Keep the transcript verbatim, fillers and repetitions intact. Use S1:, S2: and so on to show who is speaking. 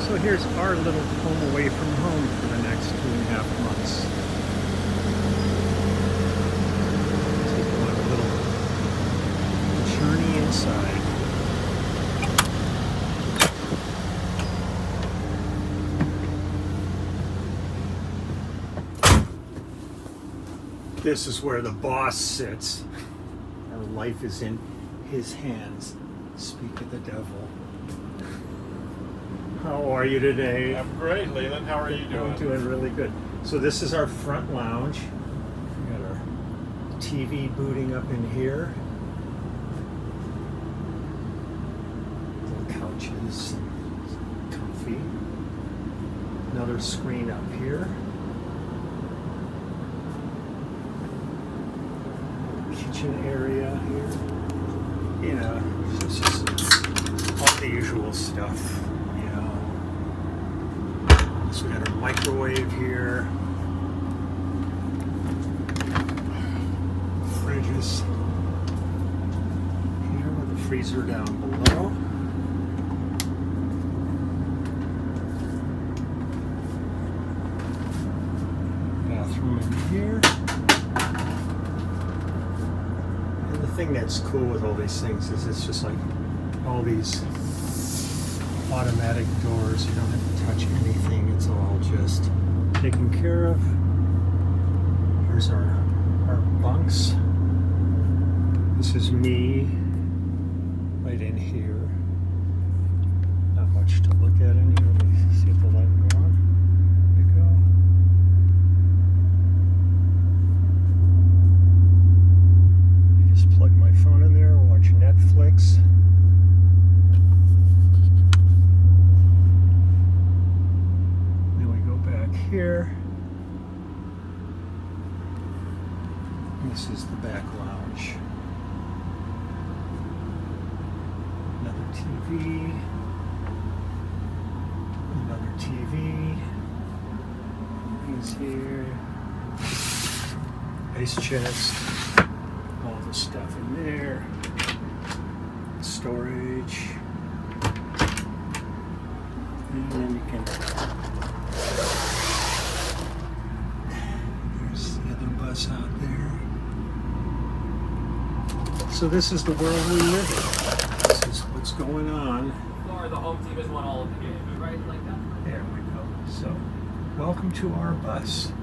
S1: So here's our little home away from home for the next two and a half months. Take you on a little journey inside. This is where the boss sits. Our life is in his hands. Speak of the devil. How are you today?
S2: I'm great, Leland. How are you doing?
S1: I'm doing really good. So this is our front lounge. We got our T V booting up in here. Little couches, comfy. Another screen up here. Kitchen area here. You know, it's just all the usual stuff. So we got our microwave here, fridges here with the freezer down below. Bathroom in here. And the thing that's cool with all these things is it's just like all these automatic doors. You don't have to touch anything. It's all just taken care of. Here's our, our bunks. This is me right in here. Not much to look at in here. Let me see if the light will go on. There we go. I just plug my phone in there, watch Netflix. Here. This is the back lounge. Another T V. Another T V. These here. Ice chest. All the stuff in there. Storage. And then you can out there. So this is the world we live in. This is what's going on.
S3: Or the home team has won all of the games, right? Like that.
S1: There we go. So, welcome to our bus.